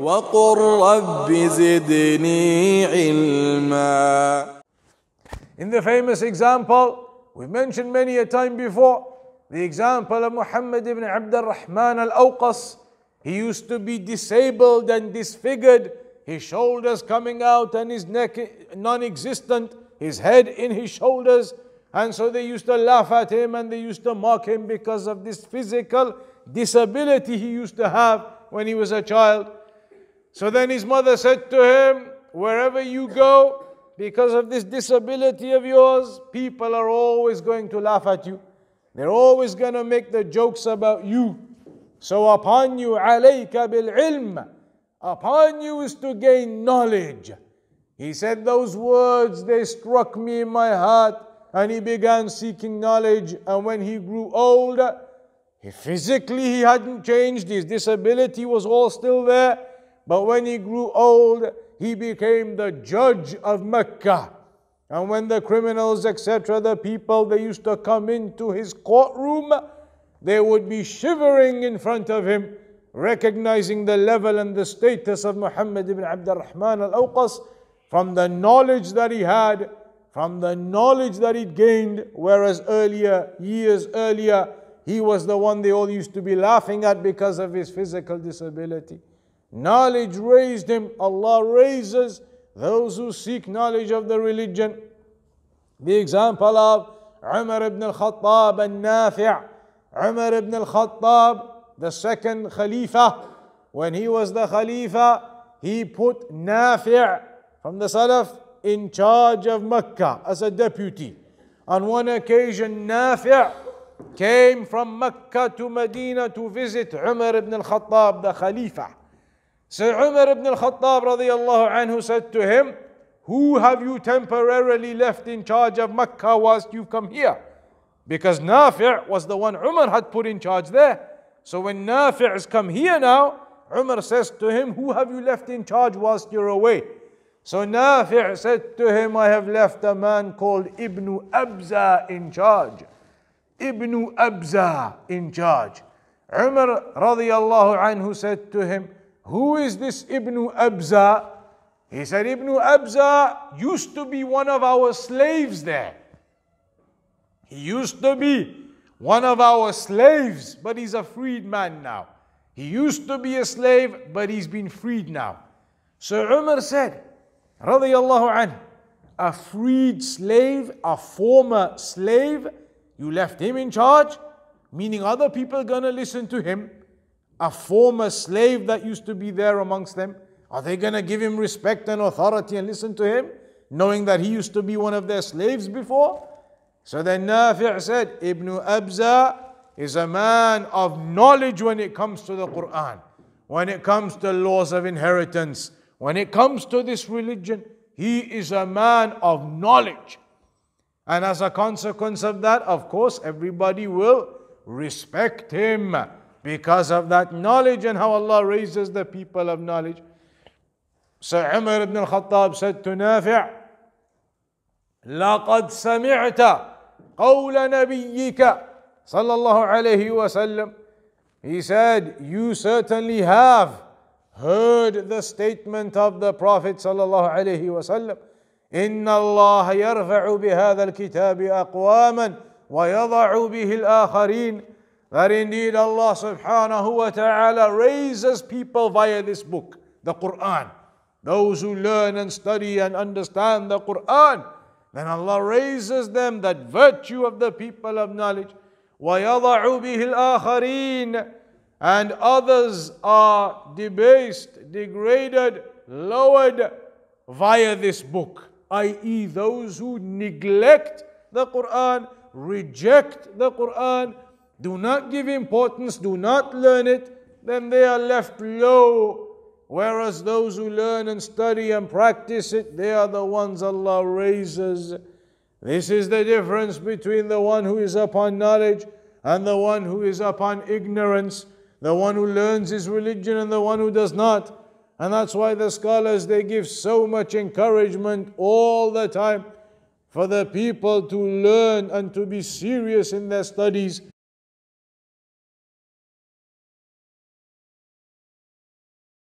وقل رب زدني علما. In the famous example, we've mentioned many a time before, the example of Muhammad ibn Abd al-Rahman al-Awqas. He used to be disabled and disfigured, his shoulders coming out and his neck non-existent, his head in his shoulders. And so they used to laugh at him and they used to mock him because of this physical disability he used to have when he was a child. So then his mother said to him, wherever you go, because of this disability of yours, people are always going to laugh at you. They're always going to make the jokes about you. So upon you, عَلَيْكَ بِالْعِلْمِ, upon you is to gain knowledge. He said those words, they struck me in my heart, and he began seeking knowledge. And when he grew old, physically he hadn't changed, his disability was all still there. But when he grew old, he became the judge of Mecca. And when the criminals, etc., the people, they used to come into his courtroom, they would be shivering in front of him, recognizing the level and the status of Muhammad ibn Abd al-Rahman al-Awqas from the knowledge that he had, from the knowledge that he'd gained, whereas years earlier, he was the one they all used to be laughing at because of his physical disability. Knowledge raised him. Allah raises those who seek knowledge of the religion. The example of Umar ibn al-Khattab and Nafi'. Umar ibn al-Khattab, the second Khalifa, when he was the Khalifa, he put Nafi' from the Salaf in charge of Mecca as a deputy. On one occasion, Nafi' came from Mecca to Medina to visit Umar ibn al-Khattab, the Khalifa. So Umar ibn al-Khattab radiyallahu anhu said to him, who have you temporarily left in charge of Mecca whilst you've come here? Because Nafi' was the one Umar had put in charge there. So when Nafi' has come here now, Umar says to him, who have you left in charge whilst you're away? So Nafi' said to him, I have left a man called Ibn Abza in charge. Ibn Abza in charge. Umar radiyallahu anhu said to him, who is this Ibn Abza? He said, Ibn Abza used to be one of our slaves there. He used to be one of our slaves, but he's a freed man now. He used to be a slave, but he's been freed now. So Umar said, radiyallahu anhu, a freed slave, a former slave, you left him in charge, meaning other people are going to listen to him. A former slave that used to be there amongst them, are they going to give him respect and authority and listen to him, knowing that he used to be one of their slaves before? So then Nafi' said, Ibn Abza is a man of knowledge when it comes to the Quran, when it comes to laws of inheritance, when it comes to this religion. He is a man of knowledge. And as a consequence of that, of course, everybody will respect him because of that knowledge and how Allah raises the people of knowledge. So Umar ibn al-Khattab said to Nafi', لَقَدْ سَمِعْتَ قَوْلَ نَبِيِّكَ صلى الله عليه وسلم. He said, you certainly have heard the statement of the Prophet صلى الله عليه وسلم. إِنَّ اللَّهَ يَرْفَعُ بِهَذَا الْكِتَابِ أَقْوَامًا وَيَضَعُ بِهِ الْآخَرِينَ. That indeed Allah subhanahu wa ta'ala raises people via this book, the Quran. Those who learn and study and understand the Quran, then Allah raises them, that virtue of the people of knowledge. وَيَضَعُ بِهِ الْآخَرِينَ. And others are debased, degraded, lowered via this book. I.e., those who neglect the Quran, reject the Quran, do not give importance, do not learn it, then they are left low. Whereas those who learn and study and practice it, they are the ones Allah raises. This is the difference between the one who is upon knowledge and the one who is upon ignorance, the one who learns his religion and the one who does not. And that's why the scholars, they give so much encouragement all the time for the people to learn and to be serious in their studies.